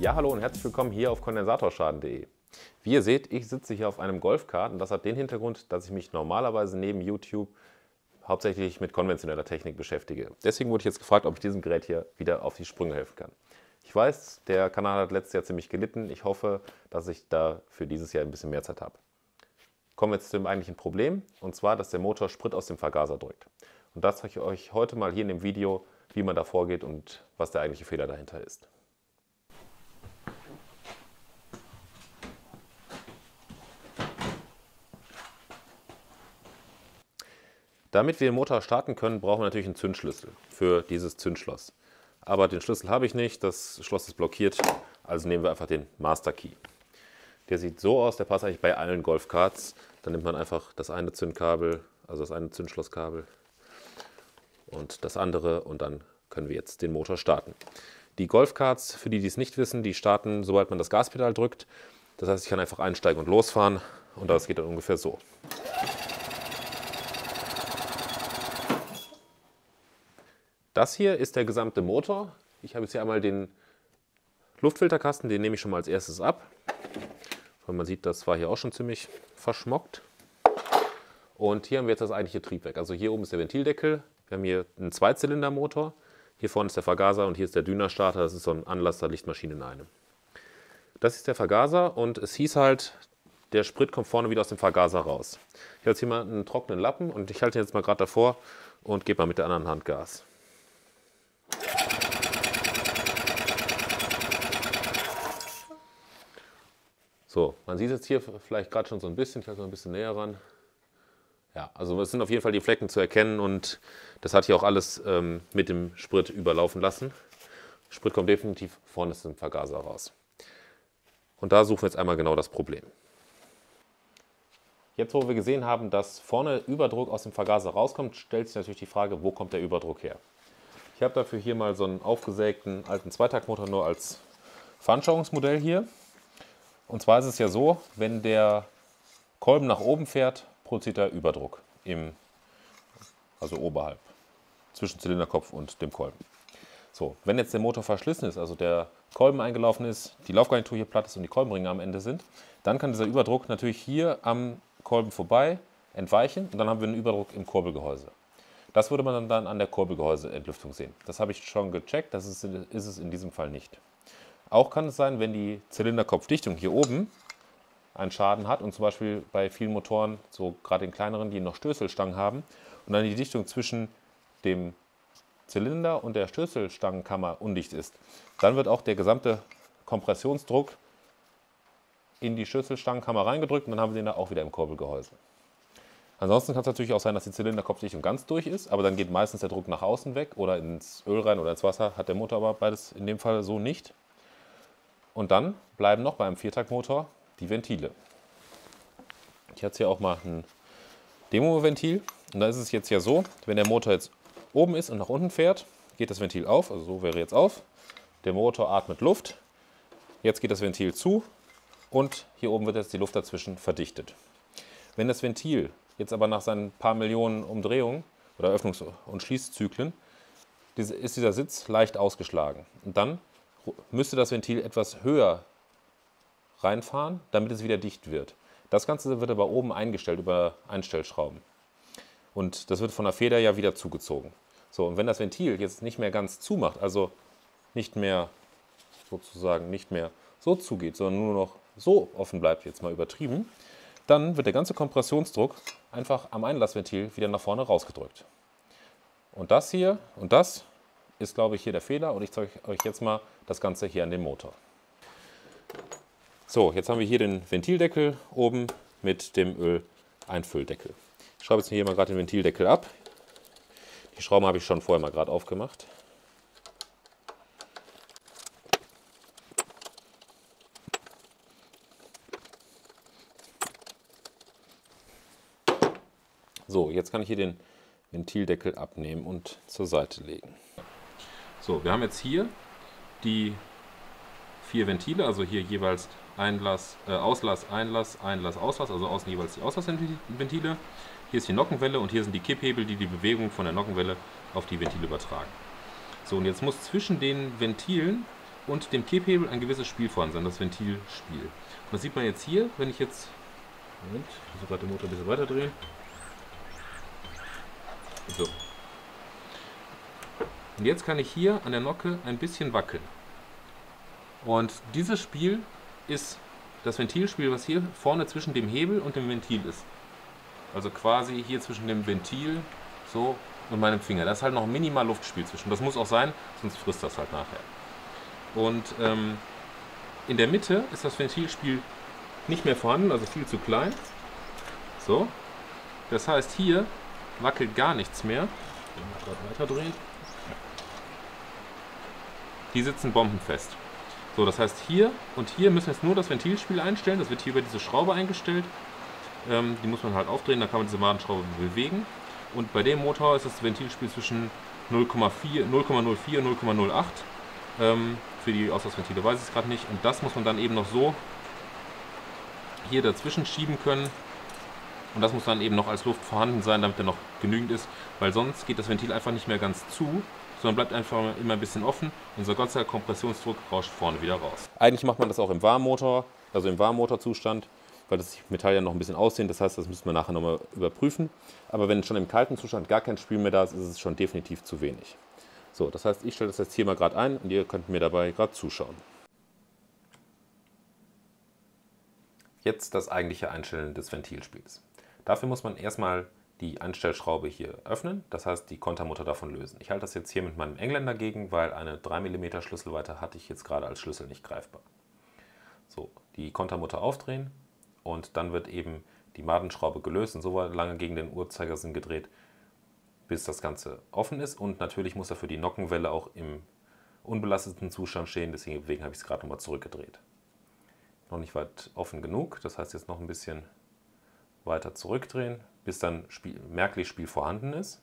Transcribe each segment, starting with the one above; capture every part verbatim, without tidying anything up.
Ja, hallo und herzlich willkommen hier auf kondensatorschaden punkt de. Wie ihr seht, ich sitze hier auf einem Golfkart und das hat den Hintergrund, dass ich mich normalerweise neben YouTube hauptsächlich mit konventioneller Technik beschäftige. Deswegen wurde ich jetzt gefragt, ob ich diesem Gerät hier wieder auf die Sprünge helfen kann. Ich weiß, der Kanal hat letztes Jahr ziemlich gelitten. Ich hoffe, dass ich da für dieses Jahr ein bisschen mehr Zeit habe. Kommen wir jetzt zu dem eigentlichen Problem, und zwar, dass der Motor Sprit aus dem Vergaser drückt. Und das zeige ich euch heute mal hier in dem Video, wie man da vorgeht und was der eigentliche Fehler dahinter ist. Damit wir den Motor starten können, brauchen wir natürlich einen Zündschlüssel für dieses Zündschloss. Aber den Schlüssel habe ich nicht, das Schloss ist blockiert, also nehmen wir einfach den Master Key. Der sieht so aus, der passt eigentlich bei allen Golfkarts. Dann nimmt man einfach das eine Zündkabel, also das eine Zündschlosskabel und das andere, und dann können wir jetzt den Motor starten. Die Golfkarts, für die, die es nicht wissen, die starten, sobald man das Gaspedal drückt. Das heißt, ich kann einfach einsteigen und losfahren, und das geht dann ungefähr so. Das hier ist der gesamte Motor. Ich habe jetzt hier einmal den Luftfilterkasten, den nehme ich schon mal als erstes ab. Weil man sieht, das war hier auch schon ziemlich verschmockt. Und hier haben wir jetzt das eigentliche Triebwerk. Also hier oben ist der Ventildeckel. Wir haben hier einen Zweizylindermotor. Hier vorne ist der Vergaser und hier ist der Dünerstarter. Das ist so ein Anlasser-Lichtmaschine in einem. Das ist der Vergaser, und es hieß halt, der Sprit kommt vorne wieder aus dem Vergaser raus. Ich habe jetzt hier mal einen trockenen Lappen und ich halte ihn jetzt mal gerade davor und gebe mal mit der anderen Hand Gas. So, man sieht es jetzt hier vielleicht gerade schon so ein bisschen, ich halte noch ein bisschen näher ran. Ja, also es sind auf jeden Fall die Flecken zu erkennen, und das hat hier auch alles ähm, mit dem Sprit überlaufen lassen. Sprit kommt definitiv vorne aus dem Vergaser raus. Und da suchen wir jetzt einmal genau das Problem. Jetzt, wo wir gesehen haben, dass vorne Überdruck aus dem Vergaser rauskommt, stellt sich natürlich die Frage, wo kommt der Überdruck her? Ich habe dafür hier mal so einen aufgesägten alten Zweitaktmotor nur als Veranschauungsmodell hier. Und zwar ist es ja so, wenn der Kolben nach oben fährt, produziert er Überdruck, im, also oberhalb, zwischen Zylinderkopf und dem Kolben. So, wenn jetzt der Motor verschlissen ist, also der Kolben eingelaufen ist, die Laufgarnitur hier platt ist und die Kolbenringe am Ende sind, dann kann dieser Überdruck natürlich hier am Kolben vorbei entweichen, und dann haben wir einen Überdruck im Kurbelgehäuse. Das würde man dann an der Kurbelgehäuseentlüftung sehen. Das habe ich schon gecheckt, das ist, ist es in diesem Fall nicht. Auch kann es sein, wenn die Zylinderkopfdichtung hier oben einen Schaden hat, und zum Beispiel bei vielen Motoren, so gerade den kleineren, die noch Stößelstangen haben, und dann die Dichtung zwischen dem Zylinder und der Stößelstangenkammer undicht ist, dann wird auch der gesamte Kompressionsdruck in die Stößelstangenkammer reingedrückt, und dann haben wir den da auch wieder im Kurbelgehäuse. Ansonsten kann es natürlich auch sein, dass die Zylinderkopfdichtung ganz durch ist, aber dann geht meistens der Druck nach außen weg oder ins Öl rein oder ins Wasser, hat der Motor aber beides in dem Fall so nicht. Und dann bleiben noch beim Viertaktmotor die Ventile. Ich hatte hier auch mal ein Demo-Ventil, und da ist es jetzt ja so, wenn der Motor jetzt oben ist und nach unten fährt, geht das Ventil auf, also so wäre jetzt auf, der Motor atmet Luft, jetzt geht das Ventil zu, und hier oben wird jetzt die Luft dazwischen verdichtet. Wenn das Ventil jetzt aber nach seinen paar Millionen Umdrehungen oder Öffnungs- und Schließzyklen, ist dieser Sitz leicht ausgeschlagen, und dann müsste das Ventil etwas höher reinfahren, damit es wieder dicht wird. Das Ganze wird aber oben eingestellt über Einstellschrauben. Und das wird von der Feder ja wieder zugezogen. So, und wenn das Ventil jetzt nicht mehr ganz zumacht, also nicht mehr sozusagen nicht mehr so zugeht, sondern nur noch so offen bleibt, jetzt mal übertrieben, dann wird der ganze Kompressionsdruck einfach am Einlassventil wieder nach vorne rausgedrückt. Und das hier und das ist, glaube ich, hier der Fehler, und ich zeige euch jetzt mal das Ganze hier an dem Motor. So, jetzt haben wir hier den Ventildeckel oben mit dem Öleinfülldeckel. Ich schraube jetzt hier mal gerade den Ventildeckel ab. Die Schrauben habe ich schon vorher mal gerade aufgemacht. So, jetzt kann ich hier den Ventildeckel abnehmen und zur Seite legen. So, wir haben jetzt hier die vier Ventile, also hier jeweils Einlass, äh, Auslass, Einlass, Einlass, Auslass, also außen jeweils die Auslassventile. Hier ist die Nockenwelle, und hier sind die Kipphebel, die die Bewegung von der Nockenwelle auf die Ventile übertragen. So, und jetzt muss zwischen den Ventilen und dem Kipphebel ein gewisses Spiel vorhanden sein, das Ventilspiel. Und das sieht man jetzt hier, wenn ich jetzt, Moment, ich muss gerade den Motor ein bisschen weiter drehen. So. Und jetzt kann ich hier an der Nocke ein bisschen wackeln. Und dieses Spiel ist das Ventilspiel, was hier vorne zwischen dem Hebel und dem Ventil ist. Also quasi hier zwischen dem Ventil so und meinem Finger. Da ist halt noch minimal Luftspiel zwischen. Das muss auch sein, sonst frisst das halt nachher. Und ähm, in der Mitte ist das Ventilspiel nicht mehr vorhanden, also viel zu klein. So. Das heißt, hier wackelt gar nichts mehr. Ich muss gerade weiterdrehen. Die sitzen bombenfest. So, das heißt, hier und hier müssen wir jetzt nur das Ventilspiel einstellen. Das wird hier über diese Schraube eingestellt. Ähm, die muss man halt aufdrehen, da kann man diese Madenschraube bewegen. Und bei dem Motor ist das Ventilspiel zwischen null Komma null vier und null Komma null acht. Ähm, für die Auslassventile weiß ich es gerade nicht. Und das muss man dann eben noch so hier dazwischen schieben können. Und das muss dann eben noch als Luft vorhanden sein, damit er noch genügend ist. Weil sonst geht das Ventil einfach nicht mehr ganz zu, sondern bleibt einfach immer ein bisschen offen. Unser Gott sei Dank Kompressionsdruck rauscht vorne wieder raus. Eigentlich macht man das auch im Warmmotor, also im Warmmotorzustand, weil das Metall ja noch ein bisschen aussehen. Das heißt, das müssen wir nachher nochmal überprüfen. Aber wenn schon im kalten Zustand gar kein Spiel mehr da ist, ist es schon definitiv zu wenig. So, das heißt, ich stelle das jetzt hier mal gerade ein und ihr könnt mir dabei gerade zuschauen. Jetzt das eigentliche Einstellen des Ventilspiels. Dafür muss man erstmal die Einstellschraube hier öffnen, das heißt die Kontermutter davon lösen. Ich halte das jetzt hier mit meinem Engländer gegen, weil eine drei Millimeter Schlüsselweite hatte ich jetzt gerade als Schlüssel nicht greifbar. So, die Kontermutter aufdrehen und dann wird eben die Madenschraube gelöst und so lange gegen den Uhrzeigersinn gedreht, bis das Ganze offen ist. Und natürlich muss er für die Nockenwelle auch im unbelasteten Zustand stehen, deswegen habe ich es gerade nochmal zurückgedreht. Noch nicht weit offen genug, das heißt jetzt noch ein bisschen weiter zurückdrehen, bis dann Spiel, merklich Spiel vorhanden ist.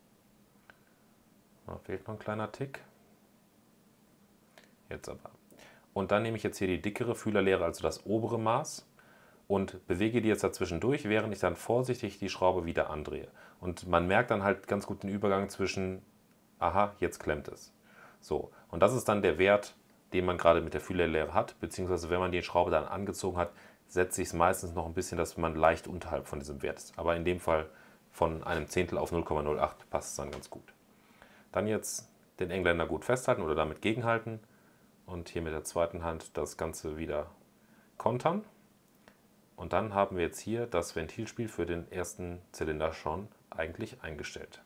Da fehlt noch ein kleiner Tick. Jetzt aber. Und dann nehme ich jetzt hier die dickere Fühlerlehre, also das obere Maß, und bewege die jetzt dazwischen durch, während ich dann vorsichtig die Schraube wieder andrehe. Und man merkt dann halt ganz gut den Übergang zwischen, aha, jetzt klemmt es. So, und das ist dann der Wert, den man gerade mit der Fühlerlehre hat, beziehungsweise wenn man die Schraube dann angezogen hat, setzt sich es meistens noch ein bisschen, dass man leicht unterhalb von diesem Wert ist. Aber in dem Fall von einem Zehntel auf null Komma null acht passt es dann ganz gut. Dann jetzt den Engländer gut festhalten oder damit gegenhalten und hier mit der zweiten Hand das Ganze wieder kontern. Und dann haben wir jetzt hier das Ventilspiel für den ersten Zylinder schon eigentlich eingestellt.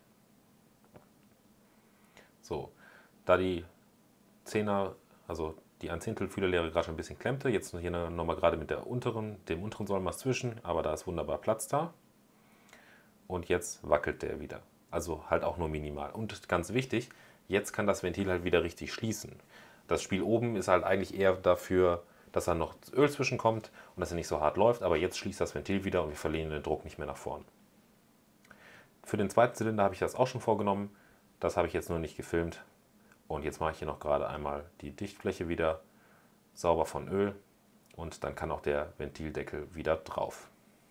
So, da die Zehner, also die ein Zehntel Fühlerlehre gerade schon ein bisschen klemmte, jetzt hier nochmal gerade mit der unteren, dem unteren Säulmaß zwischen, aber da ist wunderbar Platz da. Und jetzt wackelt der wieder. Also halt auch nur minimal. Und ganz wichtig, jetzt kann das Ventil halt wieder richtig schließen. Das Spiel oben ist halt eigentlich eher dafür, dass da noch Öl zwischenkommt und dass er nicht so hart läuft, aber jetzt schließt das Ventil wieder und wir verlieren den Druck nicht mehr nach vorn. Für den zweiten Zylinder habe ich das auch schon vorgenommen, das habe ich jetzt nur nicht gefilmt. Und jetzt mache ich hier noch gerade einmal die Dichtfläche wieder sauber von Öl und dann kann auch der Ventildeckel wieder drauf.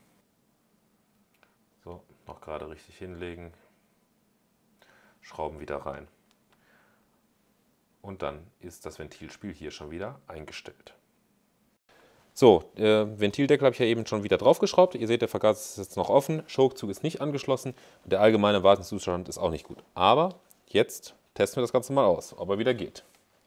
So, noch gerade richtig hinlegen, Schrauben wieder rein. Und dann ist das Ventilspiel hier schon wieder eingestellt. So, der Ventildeckel habe ich ja eben schon wieder draufgeschraubt. Ihr seht, der Vergaser ist jetzt noch offen, Schokzug ist nicht angeschlossen und der allgemeine Wartungszustand ist auch nicht gut. Aber jetzt testen wir das Ganze mal aus, ob er wieder geht.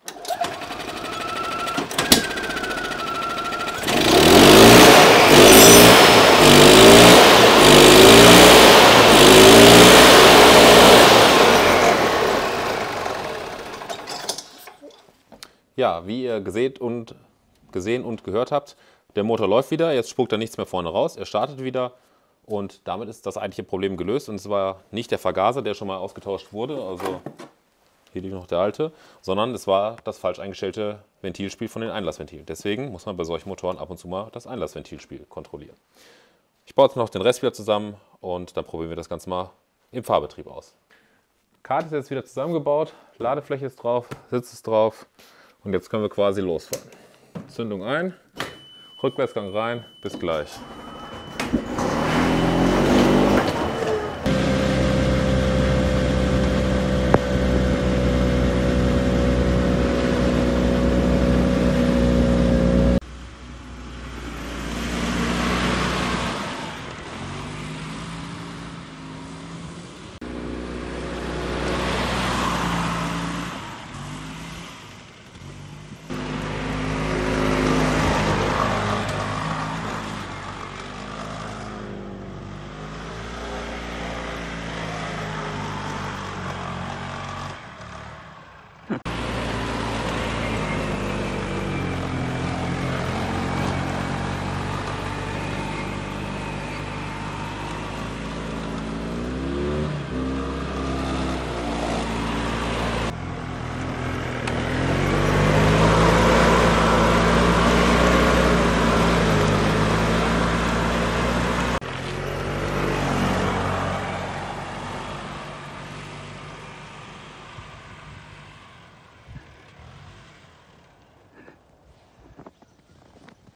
Ja, wie ihr gesehen und, gesehen und gehört habt, der Motor läuft wieder, jetzt spuckt er nichts mehr vorne raus, er startet wieder und damit ist das eigentliche Problem gelöst. Und es war nicht der Vergaser, der schon mal ausgetauscht wurde, also hier liegt noch der alte, sondern es war das falsch eingestellte Ventilspiel von den Einlassventilen. Deswegen muss man bei solchen Motoren ab und zu mal das Einlassventilspiel kontrollieren. Ich baue jetzt noch den Rest wieder zusammen und dann probieren wir das Ganze mal im Fahrbetrieb aus. Karte ist jetzt wieder zusammengebaut, Ladefläche ist drauf, Sitz ist drauf und jetzt können wir quasi losfahren. Zündung ein, Rückwärtsgang rein, bis gleich.